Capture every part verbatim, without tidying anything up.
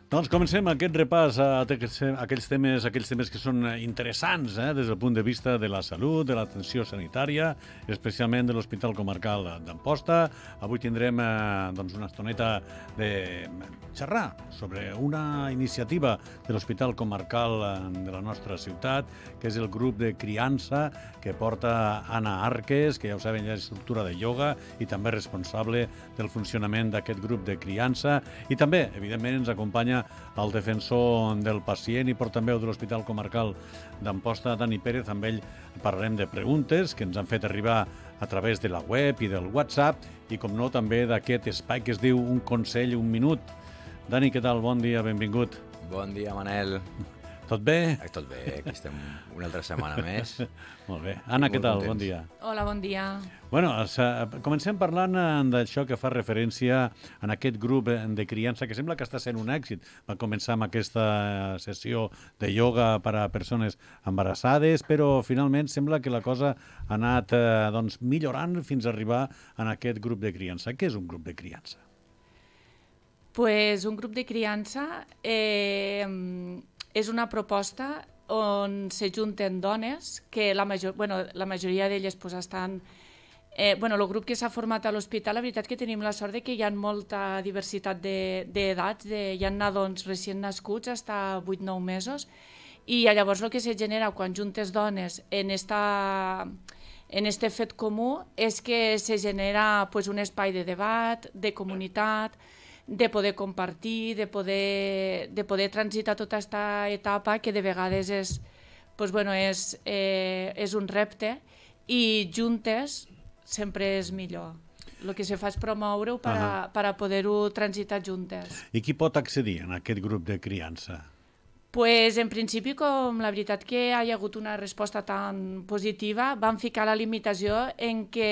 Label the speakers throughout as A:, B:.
A: Doncs comencem aquest repàs a aquells temes, aquells temes que són interessants eh, des del punt de vista de la salut, de l'atenció sanitària, especialment de l'Hospital Comarcal d'Amposta. Avui tindrem eh, doncs una estoneta de xerrar sobre una iniciativa de l'Hospital Comarcal de la nostra ciutat, que és el grup de criança que porta Anna Arques, que ja ho saben, ja és instructora de ioga i també responsable del funcionament d'aquest grup de criança. I també, evidentment, ens acompanya el defensor del pacient i portaveu de l'Hospital Comarcal d'Amposta, Dani Pérez. Amb ell parlarem de preguntes que ens han fet arribar a través de la web i del WhatsApp i, com no, també d'aquest espai que es diu Un consell, un minut. Dani, què tal? Bon dia, benvingut.
B: Bon dia, Manel.
A: Tot bé?
B: Tot bé, aquí estem una altra setmana més.
A: Molt bé. Anna, què tal? Bon dia.
C: Hola, bon dia.
A: Bueno, comencem parlant d'això que fa referència a aquest grup de criança que sembla que està sent un èxit. Va començar amb aquesta sessió de ioga per a persones embarassades, però finalment sembla que la cosa ha anat eh, doncs, millorant fins a arribar a aquest grup de criança. Què és un grup de criança?
C: Pues un grup de criança eh, és una proposta on s'ajunten dones, que la, major, bueno, la majoria d'elles pues, estan... Eh, bueno, el grup que s'ha format a l'hospital, la veritat que tenim la sort de que hi ha molta diversitat d'edats, de, de, hi ha nadons recient nascuts fins a vuit nou mesos, i llavors el que se genera quan juntes dones en esta... en este fet comú és que se genera pues, un espai de debat, de comunitat, de poder compartir, de poder, de poder transitar tota aquesta etapa que de vegades és, pues, bueno, és, eh, és un repte i juntes sempre és millor. El que se fa és promoure-ho per, a, per a poder-ho transitar juntes.
A: I qui pot accedir a aquest grup de criança?
C: Pues, en principi, com la veritat que hi ha hagut una resposta tan positiva, vam ficar la limitació en què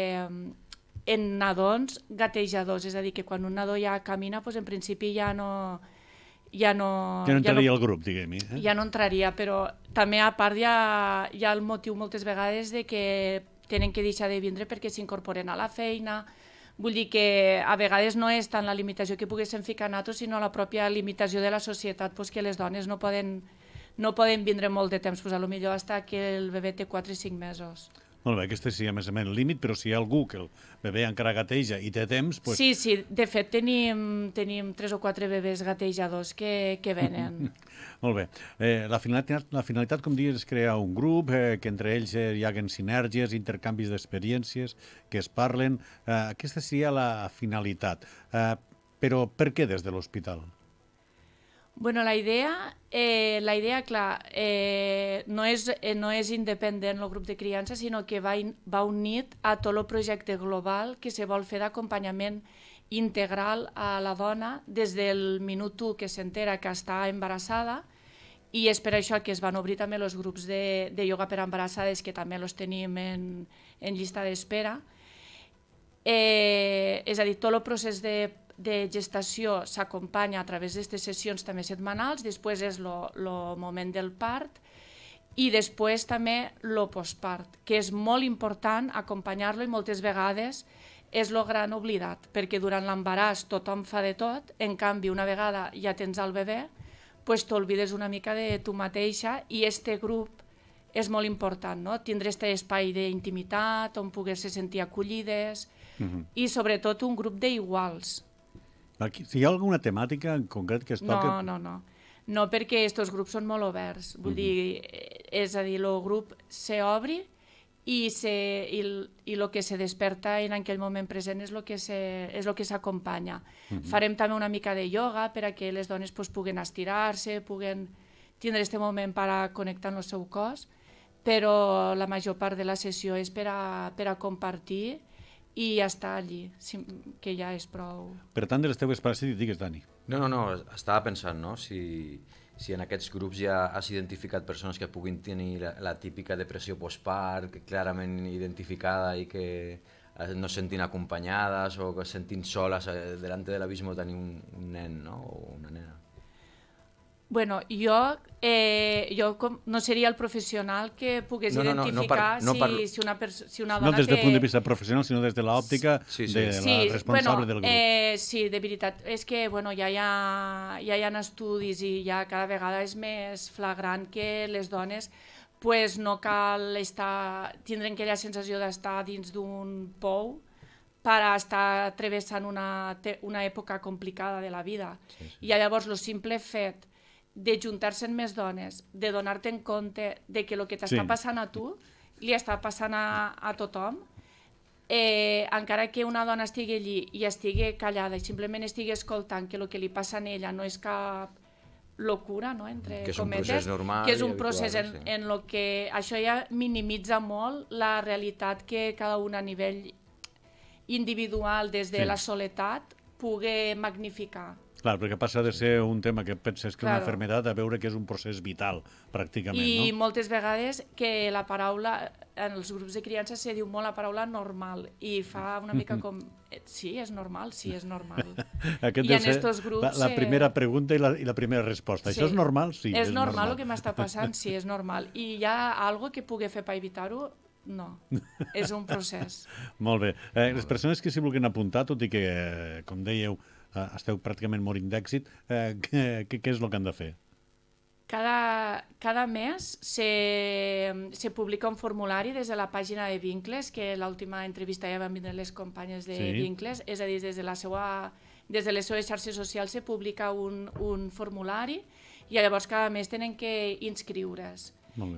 C: en nadons gatejadors, és a dir, que quan un nadó ja camina, doncs en principi ja no... Ja no,
A: ja no entraria
C: ja no,
A: al grup, diguem-hi. Eh?
C: Ja no entraria, però també a part hi ha, hi ha el motiu moltes vegades de que tenen que deixar de vindre perquè s'incorporen a la feina. Vull dir que a vegades no és tant la limitació que poguéssim ficar nosaltres, sinó la pròpia limitació de la societat, doncs que les dones no poden, no poden vindre molt de temps, doncs potser fins que el bebè té quatre o cinc mesos.
A: Molt bé, aquest seria més o menys el límit, però si hi ha algú que el bebè encara gateja i té temps... Pues...
C: Sí, sí, de fet tenim, tenim tres o quatre bebès gatejadors que, que venen.
A: Molt bé. Eh, la, finalitat, la finalitat, com dius, és crear un grup, eh, que entre ells eh, hi haguen sinergies, intercanvis d'experiències, que es parlen. Eh, aquesta seria la finalitat. Eh, però per què des de l'hospital?
C: Bueno, la idea, eh, la idea clar, eh, no, és, eh, no és independent el grup de criança, sinó que va, in, va unit a tot el projecte global que se vol fer d'acompanyament integral a la dona des del minut u que s'entera que està embarassada, i és per això que es van obrir també els grups de, de ioga per a embarassades, que també els tenim en, en llista d'espera. Eh, és a dir, tot el procés de de gestació s'acompanya a través d'aquestes sessions també setmanals, després és el moment del part i després també el postpart, que és molt important acompanyar-lo i moltes vegades és el gran oblidat, perquè durant l'embaràs tothom fa de tot, en canvi una vegada ja tens el bebè, pues t'olvides una mica de tu mateixa i este grup és molt important, no? Tindre aquest espai d'intimitat on poder-se sentir acollides uh-huh. i sobretot un grup d'iguals.
A: Aquí, si hi ha alguna temàtica en concret que es toca...
C: No, no, no. No, perquè aquests grups són molt oberts. Vull uh-huh. dir, és a dir, el grup s'obri i, se, i, i el que se desperta en aquell moment present és el que s'acompanya. Uh-huh. Farem també una mica de ioga per a que les dones pues, puguen estirar-se, puguen tindre aquest moment per a connectar amb el seu cos, però la major part de la sessió és per a, per a compartir i estar allí, que ja és prou...
A: Per tant, de les teves pares, si digues, Dani.
B: No, no, no, estava pensant, no?, si, si en aquests grups ja has identificat persones que puguin tenir la, la típica depressió postpart, clarament identificada i que no se sentin acompanyades o que se sentin soles delante de l'abisme de tenir un, un nen, no?, o una nena.
C: Bueno, jo, eh, jo com, no seria el professional que pogués
B: no, no, no,
C: identificar
B: no par, no par...
C: si, si, una si una
A: dona
C: dona
A: no des del
C: té...
A: punt de vista professional, sinó des de l'òptica
B: sí, sí.
A: de
C: sí,
A: la responsable
C: bueno,
A: del grup.
C: Eh, sí, de veritat. És que bueno, ja, hi ha, ja hi ha estudis i ja cada vegada és més flagrant que les dones pues, no cal estar, tindre aquella sensació d'estar dins d'un pou per estar travessant una, una època complicada de la vida. Sí, sí. I llavors el simple fet de juntar-se amb més dones, de donar-te en compte de que el que t'està sí. passant a tu li està passant a, a tothom, eh, encara que una dona estigui allí i estigui callada i simplement estigui escoltant que el que li passa a ella no és cap locura, no? Entre
B: que és
C: cometes,
B: un procés normal
C: que és un
B: habitual,
C: procés en,
B: sí.
C: en lo que això ja minimitza molt la realitat que cada un a nivell individual des de sí. la soledat pugui magnificar.
A: Clar, perquè passa de ser un tema que penses que és claro. una enfermedad a veure que és un procés vital, pràcticament,
C: I no? I moltes vegades que la paraula, en els grups de criança se diu molt la paraula normal, i fa una mica com, sí, és normal, sí, és normal.
A: Aquest I en estos grups... La, la primera pregunta i la, i la primera resposta. Sí. Això és normal? Sí,
C: és,
A: és
C: normal.
A: normal.
C: El que m'està passant? Sí, és normal. I hi ha alguna que pugui fer per evitar-ho? No, és un procés.
A: Molt bé. Eh, les persones que s'hi vulguin apuntar, tot i que, eh, com dèieu, eh, esteu pràcticament morint d'èxit, eh, què, què és el que han de fer?
C: Cada, cada mes se, se publica un formulari des de la pàgina de Vincles, que l'última entrevista ja van vindre les companyes de sí. Vincles, és a dir, des de, la seva, des de les seves xarxes socials se publica un, un formulari i llavors cada mes tenen que inscriure's.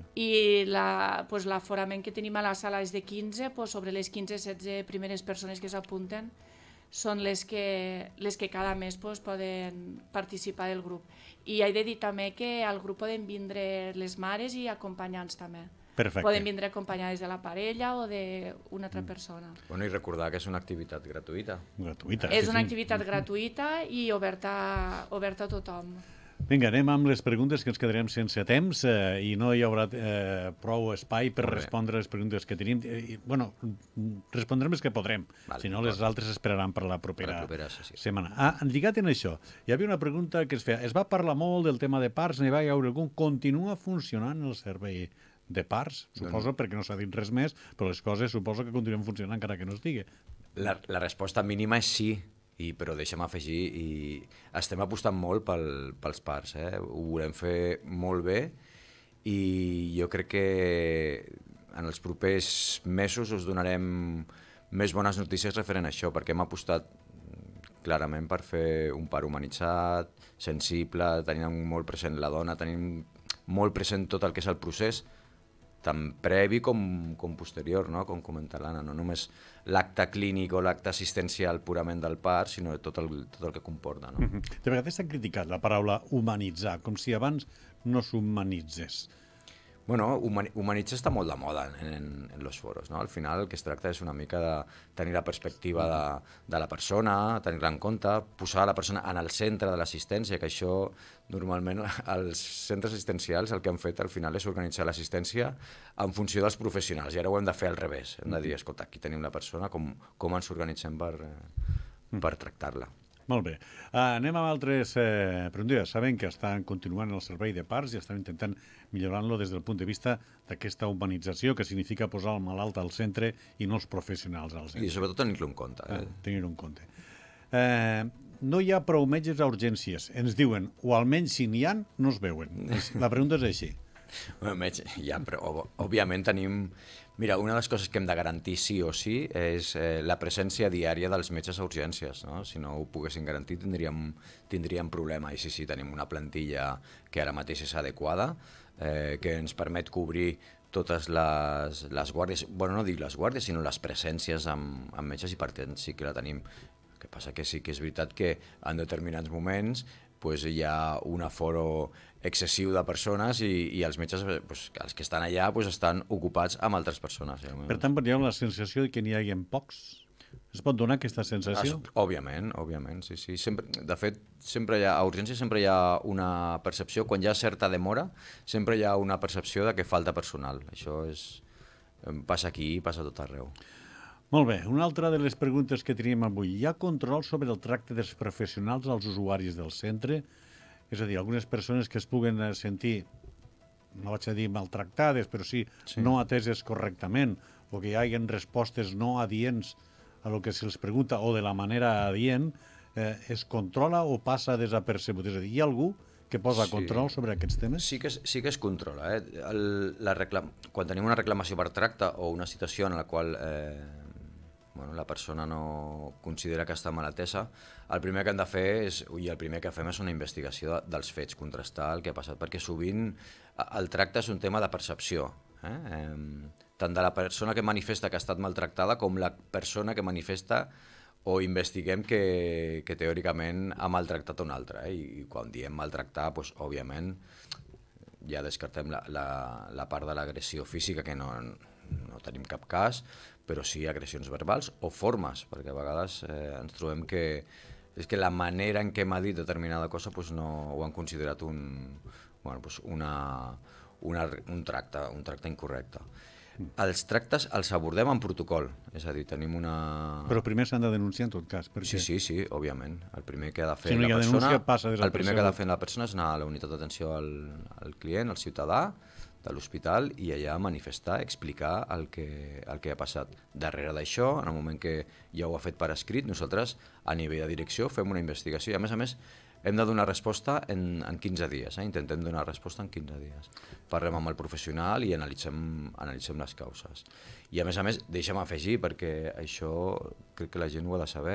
C: I l'aforament que tenim a la sala és de quinze, pues sobre les quinze setze primeres persones que s'apunten són les que, les que cada mes pues, poden participar del grup. I he de dir també que al grup poden vindre les mares i acompanyants també.
A: Perfecte.
C: Poden vindre acompanyades de la parella o d'una altra persona.
B: Bueno, i recordar que és una activitat gratuïta.
A: Gratuïta.
C: És
A: sí,
C: una
A: sí.
C: activitat gratuïta i oberta, oberta a tothom.
A: Vinga, anem amb les preguntes que ens quedarem sense temps eh, i no hi haurà eh, prou espai per respondre les preguntes que tenim. Eh, bueno, respondrem les que podrem, vale, si no les altres esperaran per la propera,
B: la propera sí, sí.
A: setmana. Ah, lligat en això, hi havia una pregunta que es feia. Es va parlar molt del tema de parts, n'hi va haver algun. Continua funcionant el servei de parts? Suposo, doncs... perquè no s'ha dit res més, però les coses suposo que continuen funcionant encara que no estigui.
B: La, la resposta mínima és sí. I, però deixa'm afegir, i estem apostant molt pel, pels parts, eh? Ho volem fer molt bé i jo crec que en els propers mesos us donarem més bones notícies referent a això, perquè hem apostat clarament per fer un part humanitzat, sensible, tenint molt present la dona, tenint molt present tot el que és el procés, tant previ com, com posterior, no? Com comenta l'Anna, no només l'acte clínic o l'acte assistencial purament del part, sinó tot el, tot el que comporta. No?
A: Mm-hmm. De vegades s'ha criticat la paraula humanitzar, com si abans no s'humanitzés.
B: Bueno, humanitzar està molt de moda en, en los foros, no? Al final el que es tracta és una mica de tenir la perspectiva de, de la persona, tenir-la en compte, posar la persona en el centre de l'assistència, que això normalment els centres assistencials el que han fet al final és organitzar l'assistència en funció dels professionals, i ara ho hem de fer al revés, hem de dir, escolta, aquí tenim la persona, com, com ens organitzem per, per tractar-la.
A: Molt bé. Uh, anem amb altres eh, preguntes. Sabem que estan continuant el servei de parts i estan intentant millorar-lo des del punt de vista d'aquesta humanització, que significa posar el malalt al centre i no els professionals al centre.
B: I sobretot tenir-lo en compte. Eh?
A: Uh, tenir-ho en compte. Eh, no hi ha prou metges a urgències, ens diuen, o almenys si n'hi ha, no es veuen. La pregunta és així.
B: Bueno, metge, ja, però òbviament tenim... Mira, una de les coses que hem de garantir sí o sí és eh, la presència diària dels metges a urgències, no? Si no ho poguessin garantir tindríem, tindríem problema. I sí, sí, tenim una plantilla que ara mateix és adequada, eh, que ens permet cobrir totes les, les guàrdies, bueno, no dic les guàrdies, sinó les presències amb, amb metges, i per tant sí que la tenim. El que passa que sí que és veritat que en determinats moments pues, hi ha un aforo excessiu de persones i, i els metges, pues, els que estan allà, pues, estan ocupats amb altres persones.
A: Per tant, hi ha la sensació que n'hi hagi pocs? Es pot donar aquesta sensació?
B: Es, òbviament, òbviament, sí, sí. Sempre, de fet, sempre hi ha, a urgència sempre hi ha una percepció, quan hi ha certa demora, sempre hi ha una percepció de que falta personal. Això és, passa aquí i passa a tot arreu.
A: Molt bé, una altra de les preguntes que teníem avui. Hi ha control sobre el tracte dels professionals als usuaris del centre? És a dir, algunes persones que es puguen sentir, no vaig a dir maltractades, però sí, sí. no ateses correctament, o que hi hagin respostes no adients a lo que se'ls pregunta o de la manera adient, eh, es controla o passa desapercebut? És a dir, hi ha algú que posa sí. control sobre aquests temes?
B: Sí que es, sí que es controla. Eh? El, la reclam... Quan tenim una reclamació per tracte o una situació en la qual eh, bueno, la persona no considera que està mal atesa, el primer que hem de fer és, i el primer que fem és una investigació de, dels fets, contrastar el que ha passat, perquè sovint el tracte és un tema de percepció. Eh? Eh, tant de la persona que manifesta que ha estat maltractada com la persona que manifesta o investiguem que, que teòricament ha maltractat un altre. Eh? I, I quan diem maltractar, doncs, òbviament, ja descartem la, la, la part de l'agressió física, que no, no tenim cap cas, però sí agressions verbals o formes, perquè a vegades eh, ens trobem que és que la manera en què m'ha dit determinada cosa doncs no ho han considerat un, bueno, doncs una, una, un, tracte, un tracte incorrecte. Els tractes els abordem en protocol, és a dir, tenim una...
A: Però primer s'han de denunciar en tot cas, perquè...
B: Sí, sí, sí, òbviament. El primer que ha de fer
A: si no
B: la persona...
A: Passa
B: el primer que ha de fer la persona és anar a la unitat d'atenció al, al client, al ciutadà, de l'hospital, i allà manifestar, explicar el que, el que ha passat. Darrere d'això, en el moment que ja ho ha fet per escrit, nosaltres, a nivell de direcció, fem una investigació i, a més a més, hem de donar resposta en, en quinze dies, eh? Intentem donar resposta en quinze dies. Parlem amb el professional i analitzem, analitzem les causes. I a més a més, deixa'm afegir, perquè això crec que la gent ho ha de saber,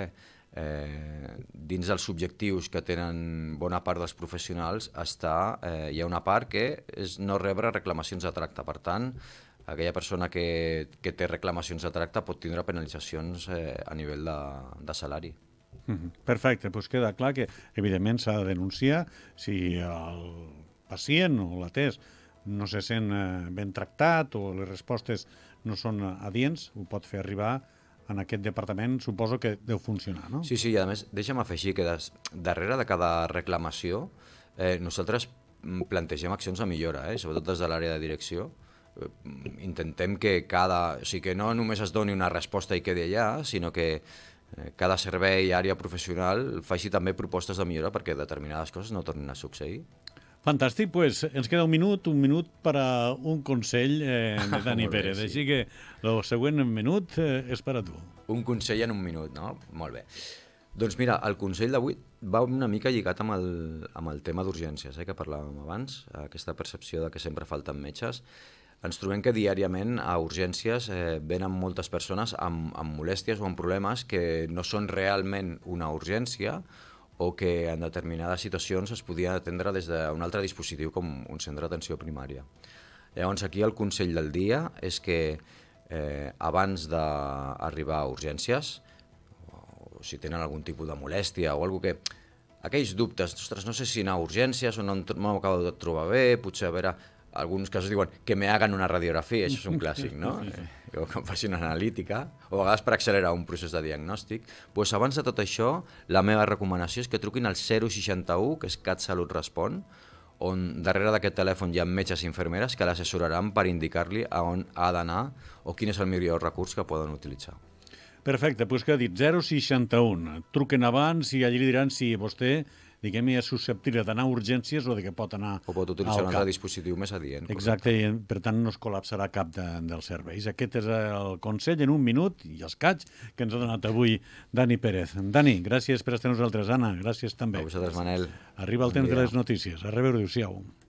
B: eh, dins dels objectius que tenen bona part dels professionals està, eh, hi ha una part que és no rebre reclamacions de tracte. Per tant, aquella persona que, que té reclamacions de tracte pot tindre penalitzacions eh, a nivell de, de salari.
A: Perfecte, doncs queda clar que evidentment s'ha de denunciar si el pacient o l'atès no se sent ben tractat o les respostes no són adients, ho pot fer arribar en aquest departament, suposo que deu funcionar, no?
B: Sí, sí, i a més deixa'm afegir que des, darrere de cada reclamació eh, nosaltres plantegem accions de millora, eh, sobretot des de l'àrea de direcció. Eh, intentem que cada... O sigui, que no només es doni una resposta i quedi allà, sinó que cada servei i àrea professional faci també propostes de millora perquè determinades coses no tornin a succeir.
A: Fantàstic, doncs ens queda un minut, un minut per a un consell eh, de Dani Pérez. Sí. Així que el següent minut eh, és per a tu.
B: Un consell en un minut, no? Molt bé. Doncs mira, el consell d'avui va una mica lligat amb el, amb el tema d'urgències, eh, que parlàvem abans, aquesta percepció de que sempre falten metges. Ens trobem que diàriament a urgències eh, venen moltes persones amb, amb molèsties o amb problemes que no són realment una urgència o que en determinades situacions es podien atendre des d'un altre dispositiu com un centre d'atenció primària. Llavors aquí el consell del dia és que eh, abans d'arribar a urgències, o si tenen algun tipus de molèstia o alguna que... Aquells dubtes, ostres, no sé si anar a urgències o no m'ho acabo de trobar bé, potser a veure... Alguns casos diuen que me hagan una radiografia, això és un clàssic, no? O que em facin una analítica, o a vegades per accelerar un procés de diagnòstic. Doncs abans de tot això, la meva recomanació és que truquin al zero seixanta u, que és CatSalut Respon, on darrere d'aquest telèfon hi ha metges i infermeres que l'assessoraran per indicar-li a on ha d'anar o quin és el millor recurs que poden utilitzar.
A: Perfecte, doncs que ha dit zero seixanta u. Truquen abans i allí li diran si vostè diguem, és susceptible d'anar a urgències o de que pot anar
B: o pot utilitzar un altre dispositiu més adient.
A: Exacte, i per tant no es col·lapsarà cap de, dels serveis. Aquest és el consell en un minut i escaig que ens ha donat avui Dani Pérez. Dani, gràcies per estar amb nosaltres. Anna, gràcies també.
B: A vosaltres, Manel.
A: Arriba el temps de les notícies. A reveure, adéu-siau.